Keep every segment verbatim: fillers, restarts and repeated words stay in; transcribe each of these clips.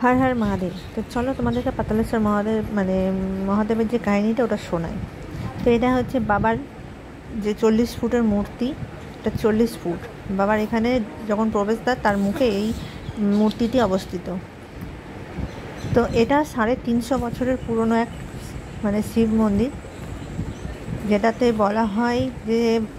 হর হর মহাদেব। তো চলো তোমাদেরকে পাতালেশ্বর মহাদেব মানে মহাদেবের যে কাহিনিটা ওটা শোনাই। তো এটা হচ্ছে বাবার যে চল্লিশ ফুটের মূর্তি, এটা চল্লিশ ফুট। বাবার এখানে যখন প্রবেশদ্বার তার মুখে এই মূর্তিটি অবস্থিত। তো এটা সাড়ে তিনশো বছরের পুরনো এক মানে শিব মন্দির, যেটাতে বলা হয় যে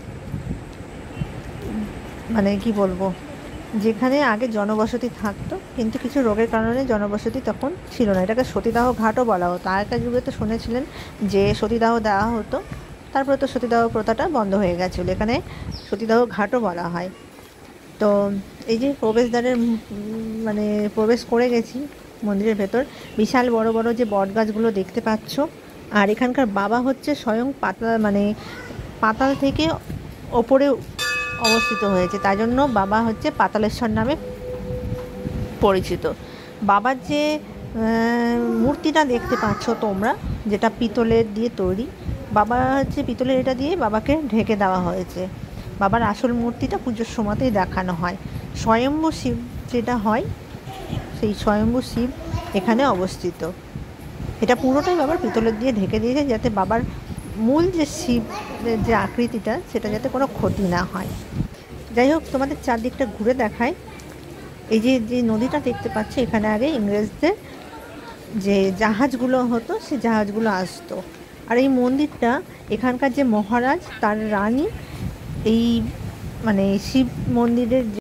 মানে কি বলবো, যেখানে আগে জনবসতি থাকতো, কিন্তু কিছু রোগের কারণে জনবসতি তখন ছিল না। এটাকে সতীদাহ ঘাটও বলা হতো। আগেকার যুগে তো শুনেছিলেন যে সতীদাহ দেওয়া হতো, তারপরে তো সতীদাহ প্রথাটা বন্ধ হয়ে গেছিলো। এখানে সতীদাহ ঘাটও বলা হয়। তো এই যে প্রবেশদ্বারের মানে প্রবেশ করে গেছি মন্দিরের ভেতর, বিশাল বড় বড় যে বট গাছগুলো দেখতে পাচ্ছ। আর এখানকার বাবা হচ্ছে স্বয়ং পাতাল মানে পাতাল থেকে ওপরে অবস্থিত হয়েছে, তাই জন্য বাবা হচ্ছে পাতালেশ্বর নামে পরিচিত। বাবার যে মূর্তিটা দেখতে পাচ্ছ তোমরা, যেটা পিতলের দিয়ে তৈরি, বাবা হচ্ছে পিতলের এটা দিয়ে বাবাকে ঢেকে দেওয়া হয়েছে। বাবার আসল মূর্তিটা পুজোর সময়তেই দেখানো হয়। স্বয়ম্ভু শিব যেটা হয়, সেই স্বয়ম্ভু শিব এখানে অবস্থিত। এটা পুরোটাই বাবার পিতলের দিয়ে ঢেকে দিয়েছে, যাতে বাবার মূল যে শিব যে আকৃতিটা, সেটা যাতে কোনো ক্ষতি না হয়। যাই হোক, তোমাদের চারদিকটা ঘুরে দেখায়। এই যে যে নদীটা দেখতে পাচ্ছ, এখানে আগে ইংরেজদের যে জাহাজগুলো হতো, সেই জাহাজগুলো আসতো। আর এই মন্দিরটা, এখানকার যে মহারাজ তার রানী এই মানে শিব মন্দিরের